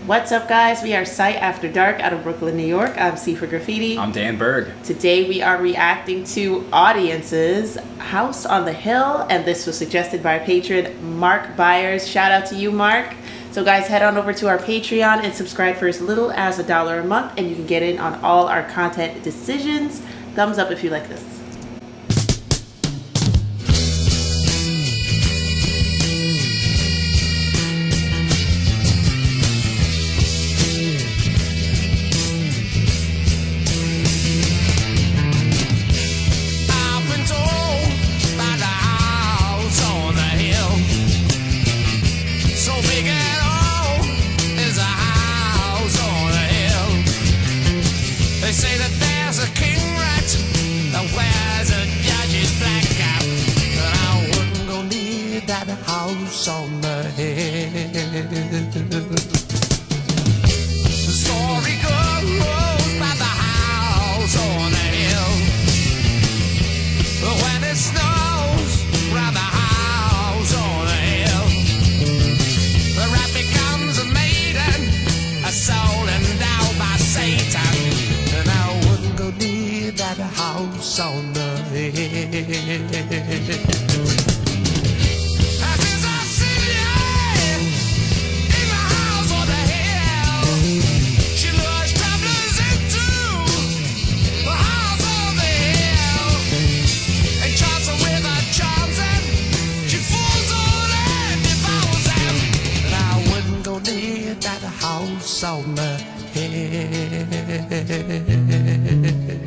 What's up, guys? We are Sight After Dark out of Brooklyn, New York. I'm C for Graffiti. I'm Dan Berg. Today we are reacting to Audience's House on the Hill, and this was suggested by our patron Mark Byers. Shout out to you, Mark. So guys, head on over to our Patreon and subscribe for as little as $1 a month, and you can get in on all our content decisions. Thumbs up if you like this. They say that there's a king rat that wears a judge's black cap, but I wouldn't go near that house on the hill. The story goes about the house on the hill, but when it snows round the house on the hill, the rat becomes a maiden, a soul endowed by Satan. That house on the hill. As is I sit in the house on the hill, she lures travelers into the house on the hill, and charms them with her charms, and she fools all and devours them. And I wouldn't go near that house on the hill.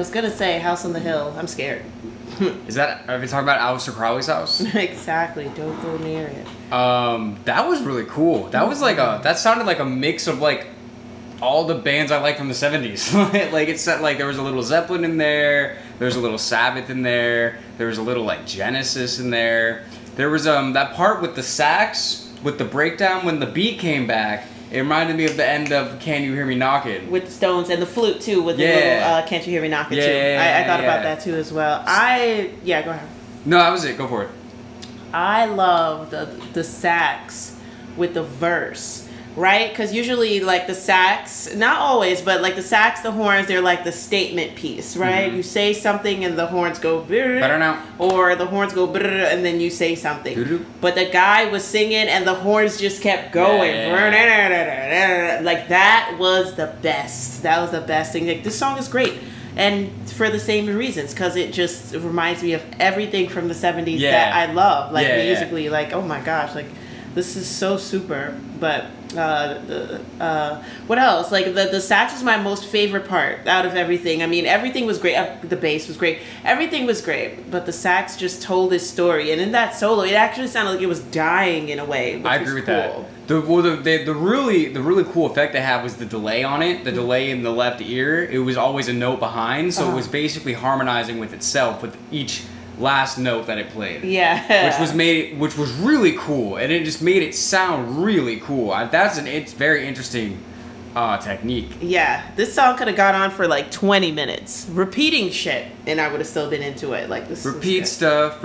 was gonna say House on the Hill. I'm scared. Is that, are we talking about Aleister Crowley's house? Exactly. Don't go near it. That was really cool. That was like that sounded like a mix of like all the bands I like from the 70s. Like it said, like there was a little Zeppelin in there, there was a little Sabbath in there, there was a little like Genesis in there. There was that part with the sax, with the breakdown when the beat came back. It reminded me of the end of Can You Hear Me Knockin'? With Stones and the flute too, with the little Can't You Hear Me Knockin' too. I thought about that too as well. Go ahead. No, that was it. Go for it. I love the sax with the verse, right? Because usually like the sax, not always, but like the sax, the horns, they're like the statement piece, right? Mm-hmm. You say something and the horns go Better now. or the horns go and then you say something. Doo-doo. But the guy was singing and the horns just kept going. Like that was the best. That was the best thing. Like this song is great. And for the same reasons, because it just reminds me of everything from the 70s that I love. Like musically, like, oh my gosh, like this is so super. But what else? Like the sax was my most favorite part out of everything. I mean, everything was great. The bass was great. Everything was great. But the sax just told his story. And in that solo, it actually sounded like it was dying in a way. Which I agree with that. cool. The really cool effect they had was the delay on it. The delay in the left ear. It was always a note behind, so it was basically harmonizing with itself with each last note that it played. Yeah. Which was really cool, and it just made it sound really cool. It's very interesting technique. Yeah, this song could have gone on for like 20 minutes, repeating shit, and I would have still been into it. Like this. Repeat stuff.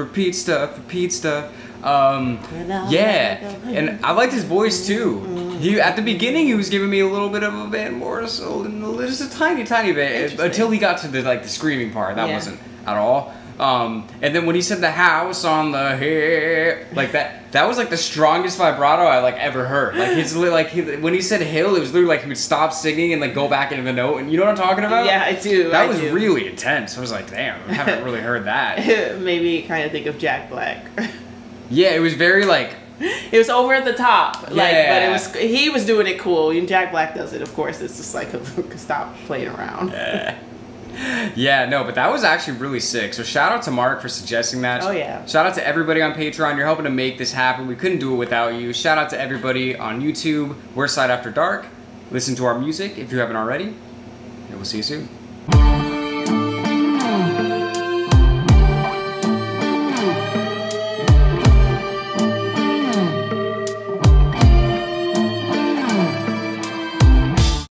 And I liked his voice too. He at the beginning he was giving me a little bit of a Van Morrison, just a tiny bit, until he got to the screaming part. That wasn't at all. And then when he said the house on the hill, like that was like the strongest vibrato I like ever heard. Like when he said hill, it was literally like he would stop singing and like go back into the note. And you know what I'm talking about? Yeah, I do. That was really intense. I was like, damn, I haven't really heard that. Maybe kind of think of Jack Black. Yeah, it was very like. It was over the top, like, Yeah. but he was doing it cool. When Jack Black does it, of course, it's just like stop playing around. Yeah, no, but that was actually really sick. So shout out to Mark for suggesting that. Oh, yeah. Shout out to everybody on Patreon. You're helping to make this happen. We couldn't do it without you. Shout out to everybody on YouTube. We're S.A.D After Dark. Listen to our music if you haven't already. And we'll see you soon.